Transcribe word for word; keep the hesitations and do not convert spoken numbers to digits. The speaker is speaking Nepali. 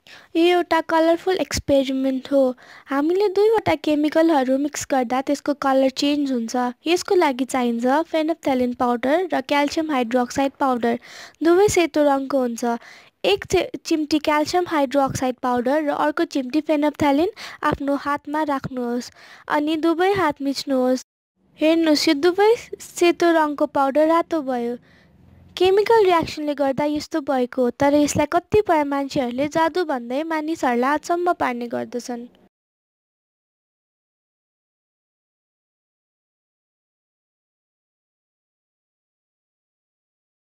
यो एउटा कलरफुल एक्सपेरिमेन्ट हो। हामीले दुईवटा केमिकलहरू मिक्स गर्दा त्यसको कलर चेन्ज हुन्छ। यसको लागि चाहिन्छ फेनोप्थ्यालिन पाउडर र क्याल्सियम हाइड्रोक्साइड पाउडर। दुवै सेतो रङको हुन्छ। एक चि- चिम्टी क्याल्सियम हाइड्रोक्साइड पाउडर र अर्को चिम्टी फेनोप्थ्यालिन आफ्नो हातमा राख्नुहोस् अनि दुवै हात मिच्नुहोस्। हेर्नुहोस्, यो दुवै सेतो रङको पाउडर रातो भयो। केमिकल रियाक्सनले गर्दा यस्तो भएको हो, तर यसलाई कतिपय मान्छेहरूले जादु भन्दै मानिसहरूलाई अचम्म पार्ने गर्दछन्।